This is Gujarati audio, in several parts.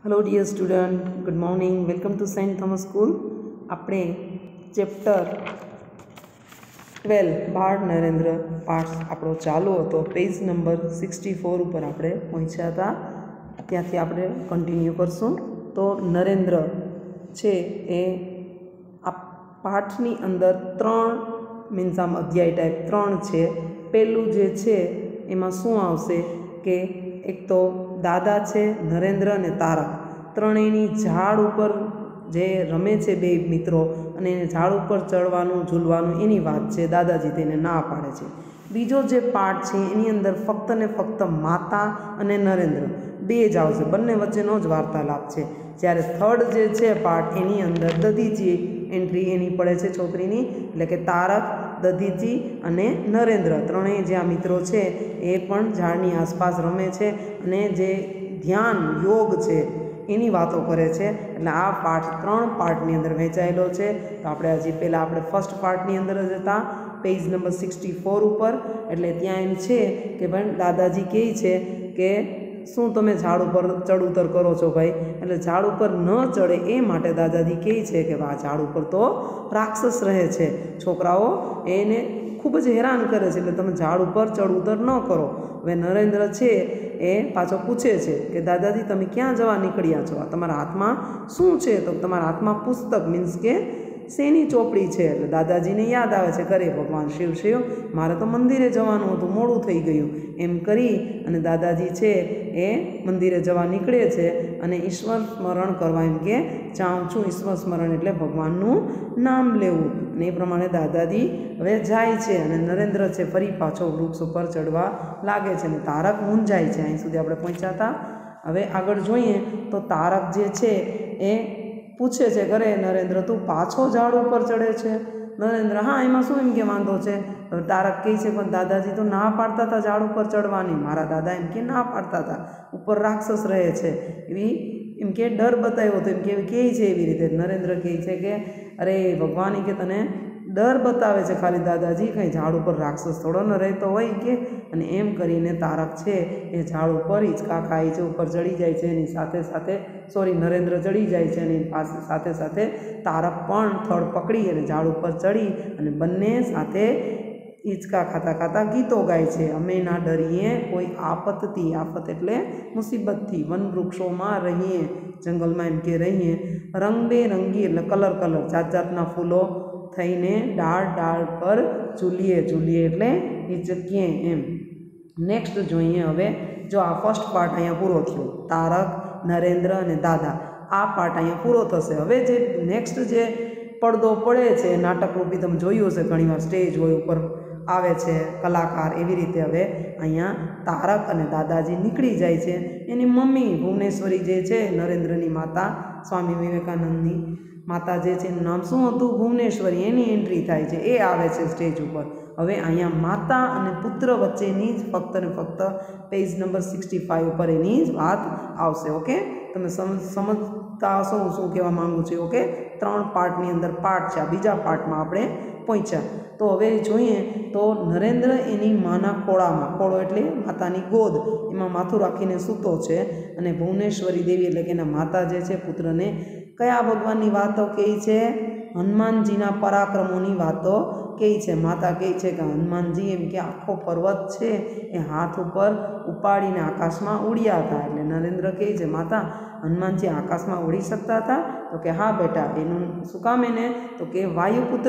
Hello dear student, good morning. Welcome to Saint Thomas school. આપણે ચેપ્ટર 12 બાળ નરેન્દ્ર પાઠ આપણો ચાલુ હતો। પેજ નંબર 64 ઉપર આપણે પહોંચ્યા હતા, ત્યાંથી આપણે કન્ટિન્યુ કરશું। તો નરેન્દ્ર છે એ આ પાઠની અંદર 3 મીન્સ આમ અધ્યાય ટાઈપ 3 છે। પહેલું જે છે એમાં શું આવશે કે એક તો દાદા છે, નરેન્દ્ર અને તારક ત્રણેયની ઝાડ ઉપર જે રમે છે બે મિત્રો, અને એને ઝાડ ઉપર ચડવાનું ઝૂલવાનું એની વાત છે। દાદાજી તેને ના પાડે છે। બીજો જે પાર્ટ છે એની અંદર ફક્ત ને ફક્ત માતા અને નરેન્દ્ર બે જ આવશે, બંને વચ્ચેનો જ વાર્તાલાપ છે। જ્યારે થર્ડ જે છે પાર્ટ એની અંદર દધીજી એન્ટ્રી એની પડે છે છોકરીની, એટલે કે તારક, દધીજી અને નરેન્દ્ર ત્રણેય જ્યાં મિત્રો છે એ પણ ઝાડની આસપાસ રમે છે અને જે ધ્યાન યોગ છે એની વાતો કરે છે। એટલે આ પાઠ 3 પાર્ટની અંદર વહેંચાયેલો છે। તો આપણે હજી પહેલાં આપણે ફર્સ્ટ પાર્ટની અંદર જ હતા, પેજ નંબર 64 ઉપર। એટલે ત્યાં એમ છે કે ભાઈ દાદાજી કહે છે કે શું તમે ઝાડ ઉપર ચડ ઉતર કરો છો ભાઈ? એટલે ઝાડ ઉપર ન ચડે એ માટે દાદાજી કહે છે કે આ ઝાડ ઉપર તો રાક્ષસ રહે છે, છોકરાઓ એને ખૂબ જ હેરાન કરે છે, એટલે તમે ઝાડ ઉપર ચડ ઉતર ન કરો। હવે નરેન્દ્ર છે એ પાછો પૂછે છે કે દાદાજી તમે ક્યાં જવા નીકળ્યા છો? આ તમારા હાથમાં શું છે? તો તમારા હાથમાં પુસ્તક મીન્સ કે શેની ચોપડી છે? એટલે દાદાજીને યાદ આવે છે કરે ભગવાન શિવ શિવ, મારે તો મંદિરે જવાનું હતું, મોડું થઈ ગયું, એમ કરી અને દાદાજી છે એ મંદિરે જવા નીકળે છે અને ઈશ્વર સ્મરણ કરવા એમ કે જાઉં છું। ઈશ્વર સ્મરણ એટલે ભગવાનનું નામ લેવું, અને એ પ્રમાણે દાદાજી હવે જાય છે અને નરેન્દ્ર છે ફરી પાછો વૃક્ષ ઉપર ચડવા લાગે છે અને તારક મૂંઝાય છે। અહીં સુધી આપણે પહોંચ્યા હતા। હવે આગળ જોઈએ તો તારક જે છે એ પૂછે છે ઘરે નરેન્દ્ર તું પાછો ઝાડ ઉપર ચડે છે? નરેન્દ્ર હા એમાં શું એમ કે વાંધો છે? હવે તારક કહે છે પણ દાદાજી તો ના પાડતા હતા ઝાડ ઉપર ચડવાની, મારા દાદા એમ કે ના પાડતા હતા, ઉપર રાક્ષસ રહે છે, એવી એમ કે ડર બતાવ્યો હતો, એમ કે કહે છે એવી રીતે। નરેન્દ્ર કહે છે કે અરે ભગવાન કે તને ડર બતાવે છે ખાલી દાદાજી, કંઈ ઝાડ ઉપર રાક્ષસ થોડો ન રહેતો હોય કે। અને એમ કરીને તારક છે એ ઝાડ ઉપર હિંચકા ખાય છે, ઉપર ચડી જાય છે, એની સાથે સાથે નરેન્દ્ર ચડી જાય છે અને સાથે સાથે તારક પણ થડ પકડી અને ઝાડ ઉપર ચડી અને બંને સાથે હિંચકા ખાતા ખાતા ગીતો ગાય છે। અમે ના ડરીએ કોઈ આફતથી, આફત એટલે મુસીબતથી, વન વૃક્ષોમાં રહીએ, જંગલમાં એમ કે રહીએ, રંગબેરંગી એટલે કલર કલર જાત જાતના ફૂલો થઈને ડાળ ડાળ પર ઝૂલીએ, ઝૂલીએ એટલે હિચકીએ એમ। નેક્સ્ટ જોઈએ હવે, જો આ ફર્સ્ટ પાર્ટ અહીંયા પૂરો થયો, તારક, નરેન્દ્ર અને દાદા, આ પાર્ટ અહીંયા પૂરો થશે। હવે જે નેક્સ્ટ જે પડદો પડે છે નાટકરૂપી, તમે જોયું હશે ઘણીવાર સ્ટેજ હોય ઉપર આવે છે કલાકાર, એવી રીતે હવે અહીંયા તારક અને દાદાજી નીકળી જાય છે। એની મમ્મી ભુવનેશ્વરી જે છે નરેન્દ્રની માતા, સ્વામી વિવેકાનંદની માતા જે છે એનું નામ શું હતું? ભુવનેશ્વરી, એની એન્ટ્રી થાય છે, એ આવે છે સ્ટેજ ઉપર। હવે અહીંયા માતા અને પુત્ર વચ્ચેની જ ફક્ત ને ફક્ત પેજ નંબર 65 ઉપર એની જ વાત આવશે। ઓકે, તમે સમજતા હશો હું શું કહેવા માગું છું? ઓકે, 3 પાર્ટની અંદર પાર્ટ છે, આ બીજા પાર્ટમાં આપણે પહોંચ્યા। તો હવે જોઈએ તો નરેન્દ્ર એની માના ખોળામાં, ખોળો એટલે માતાની ગોદ, એમાં માથું રાખીને સૂતો છે અને ભુવનેશ્વરી દેવી એટલે કે એના માતા જે છે પુત્રને કયા ભગવાનની વાતો કહે છે? હનુમાનજીના પરાક્રમોની વાતો કહે છે। માતા કહે છે કે હનુમાનજી એમ કે આખો પર્વત છે એ હાથ ઉપર ઉપાડીને આકાશમાં ઉડ્યા હતા। એટલે નરેન્દ્ર કહે છે માતા હનુમાનજી આકાશમાં ઉડી શકતા હતા? તો કે હા બેટા, એનું શું કામ એને? તો કે વાયુપુત્ર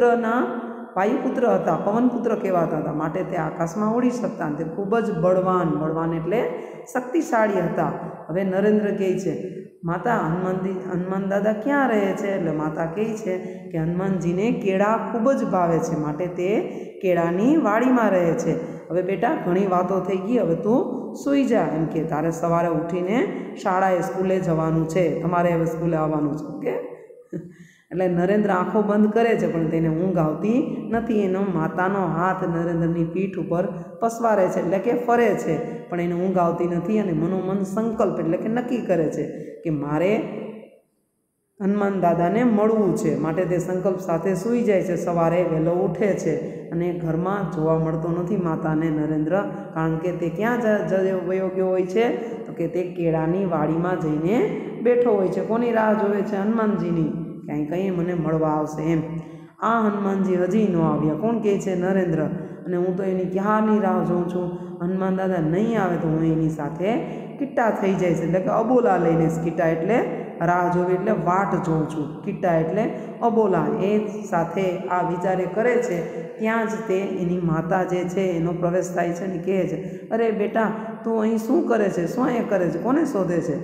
હતા, પવનપુત્ર કહેવાતા હતા, માટે તે આકાશમાં ઉડી શકતા, તે ખૂબ જ બળવાન, બળવાન એટલે શક્તિશાળી હતા। હવે નરેન્દ્ર કહે છે માતા હનુમાન દાદા ક્યાં રહે છે? એટલે માતા કહે છે કે હનુમાનજીને કેળા ખૂબ જ ભાવે છે, માટે તે કેળાની વાડીમાં રહે છે। હવે બેટા ઘણી વાતો થઈ ગઈ, હવે તું સૂઈ જા, એમ કે તારે સવારે ઉઠીને શાળાએ સ્કૂલે જવાનું છે, તમારે હવે સ્કૂલે આવવાનું છે। ઓકે, એટલે નરેન્દ્ર આંખો બંધ કરે છે પણ તેને ઊંઘ આવતી નથી। એનો માતાનો હાથ નરેન્દ્રની પીઠ ઉપર પસવારે છે એટલે કે ફરે છે, પણ એને ઊંઘ આવતી નથી અને મનોમન સંકલ્પ એટલે કે નક્કી કરે છે કે મારે હનુમાન દાદાને મળવું છે માટે તે સંકલ્પ સાથે સૂઈ જાય છે, સવારે વહેલો ઉઠે છે અને ઘરમાં જોવા મળતો નથી માતાને નરેન્દ્ર, કારણ કે તે ક્યાં વયો ગયો હોય છે તો કે તે કેળાની વાડીમાં જઈને બેઠો હોય છે. કોની રાહ જોવે છે? હનુમાનજીની. કંઈ મને મળવા આવશે એમ. આ હનુમાનજી હજી ન આવ્યા. કોણ કહે છે? નરેન્દ્ર. અને હું તો એની ક્યારની રાહ જોઉં છું. હનુમાન દાદા નહીં આવે તો હું એની સાથે કિટ્ટા થઈ જાય છે, એટલે કે અબોલા લઈને. કિટ્ટા એટલે રાહ જોવી એટલે વાટ જોઉં છું, કિટ્ટા એટલે અબોલા. એ સાથે આ વિચારે કરે છે ત્યાં જ તે એની માતા જે છે એનો પ્રવેશ થાય છે અને કહે છે, અરે બેટા તું અહીં શું કરે છે? શું એ કરે છે? કોને શોધે છે?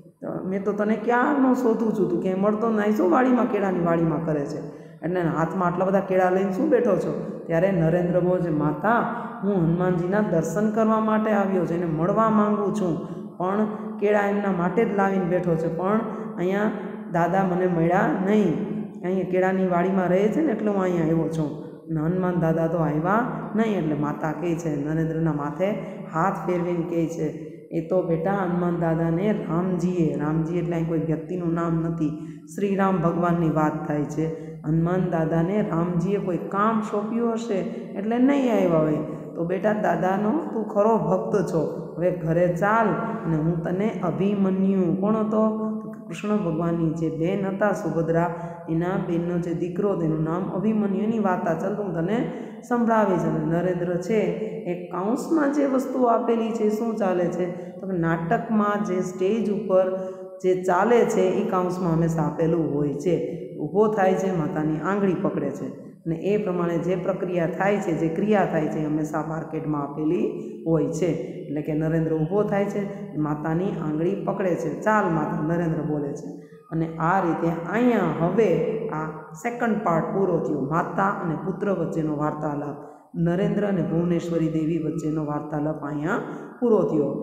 મેં તો તને ક્યારનો શોધું છું, તું ક્યાંય મળતો નહીં, શું વાડીમાં કેળાની વાડીમાં કરે છે? એટલે હાથમાં આટલા બધા કેળા લઈને શું બેઠો છો? ત્યારે નરેન્દ્ર બોલે છે, માતા હું હનુમાનજીના દર્શન કરવા માટે આવ્યો છું, એને મળવા માગું છું, પણ કેળા એમના માટે જ લાવીને બેઠો છે, પણ અહીંયા દાદા મને મળ્યા નહીં. અહીંયા કેળાની વાડીમાં રહે છે ને એટલે હું અહીંયા આવ્યો છું. હનુમાન દાદા તો આવ્યા નહીં. એટલે માતા કહે છે, નરેન્દ્રના માથે હાથ ફેરવીને કહે છે, એ તો બેટા હનુમાન દાદાને રામજી એટલે અહીં કોઈ વ્યક્તિનું નામ નથી, શ્રીરામ ભગવાનની વાત થાય છે. હનુમાન દાદાને રામજીએ કોઈ કામ સોંપ્યું હશે એટલે નહીં આવ્યા હોય. તો બેટા દાદાનો તું ખરો ભક્ત છો, હવે ઘરે ચાલ અને હું તને અભિમન્યુ. કોણ હતો? કૃષ્ણ ભગવાનની જે બેન હતા સુભદ્રા, એના બેનનો જે દીકરો તેનું નામ અભિમન્યુની વાર્તા ચાલ હું તને સંભળાવીશ. અને નરેન્દ્ર છે એ કાઉન્સમાં જે વસ્તુઓ આપેલી છે શું ચાલે છે તો કે નાટકમાં જે સ્ટેજ ઉપર જે ચાલે છે એ કાઉન્સમાં હંમેશા આપેલું હોય છે. ઊભો થાય છે, માતાની આંગળી પકડે છે અને એ પ્રમાણે જે પ્રક્રિયા થાય છે, જે ક્રિયા થાય છે હંમેશા માર્કેટમાં આપેલી હોય છે. એટલે કે નરેન્દ્ર ઊભો થાય છે, માતાની આંગળી પકડે છે, ચાલ માતા, નરેન્દ્ર બોલે છે. અને આ રીતે અહીંયા હવે આ સેકન્ડ પાર્ટ પૂરો થયો. માતા અને પુત્ર વચ્ચેનો વાર્તાલાપ, નરેન્દ્ર અને ભુવનેશ્વરી દેવી વચ્ચેનો વાર્તાલાપ અહીંયા પૂરો થયો.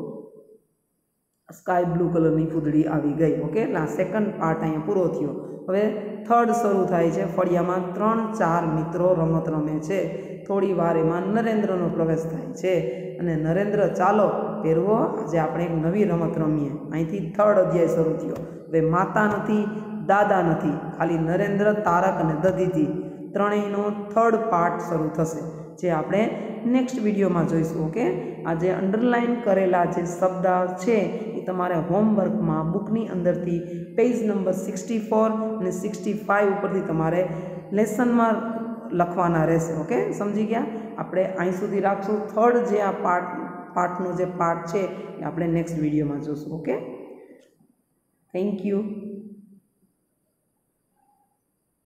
સ્કાય બ્લુ કલરની ફૂદડી આવી ગઈ. ઓકે, એટલે આ સેકન્ડ પાર્ટ અહીંયા પૂરો થયો. હવે થર્ડ શરૂ થાય છે. ફળિયામાં 3-4 મિત્રો રમત રમે છે. થોડી વાર એમાં નરેન્દ્રનો પ્રવેશ થાય છે અને નરેન્દ્ર ચાલો પહેરવો આજે આપણે એક નવી રમત રમીએ. અહીંથી થર્ડ અધ્યાય શરૂ થયો. હવે માતા નથી, દાદા નથી, ખાલી નરેન્દ્ર, તારક અને દધીથી ત્રણેયનો થર્ડ પાર્ટ શરૂ થશે, જે આપણે નેક્સ્ટ વિડીયોમાં જોઈશું. ઓકે, આ જે અંડરલાઇન કરેલા જે શબ્દ છે એ તમારે હોમવર્કમાં બુકની અંદરથી પેજ નંબર 64 અને 65 ઉપરથી તમારે લેસનમાં લખવાના રહેશે. ઓકે, સમજી ગયા? આપણે અહીં સુધી રાખશું. થર્ડ જે આ પાર્ટનો જે પાર્ટ છે એ આપણે નેક્સ્ટ વિડીયોમાં જોઈશું. Okay, thank you.